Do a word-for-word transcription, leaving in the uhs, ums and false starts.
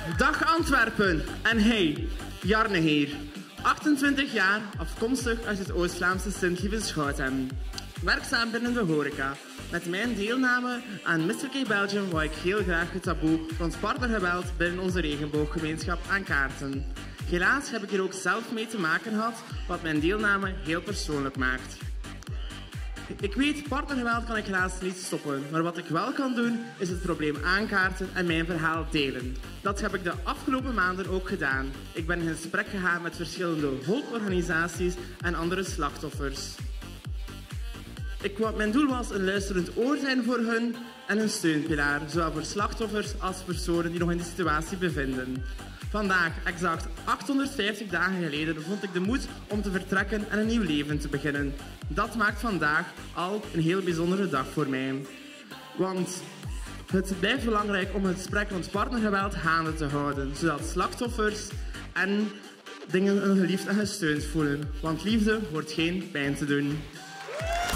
Dag Antwerpen en hey, Jarne hier. achtentwintig jaar, afkomstig uit het Oost-Vlaamse Sint-Lieve-Schouten. Werkzaam binnen de horeca. Met mijn deelname aan mister Gay Belgium wou ik heel graag het taboe rond partnergeweld binnen onze regenbooggemeenschap aankaarten. Helaas heb ik hier ook zelf mee te maken gehad, wat mijn deelname heel persoonlijk maakt. Ik weet, partnergeweld kan ik helaas niet stoppen, maar wat ik wel kan doen, is het probleem aankaarten en mijn verhaal delen. Dat heb ik de afgelopen maanden ook gedaan. Ik ben in gesprek gegaan met verschillende hulporganisaties en andere slachtoffers. Ik, wat mijn doel was een luisterend oor zijn voor hun en een steunpilaar, zowel voor slachtoffers als personen die nog in die situatie bevinden. Vandaag, exact achthonderdvijftig dagen geleden, vond ik de moed om te vertrekken en een nieuw leven te beginnen. Dat maakt vandaag al een heel bijzondere dag voor mij. Want het blijft belangrijk om het gesprek rond partnergeweld gaande te houden, zodat slachtoffers en dingen geliefd en gesteund voelen. Want liefde hoort geen pijn te doen.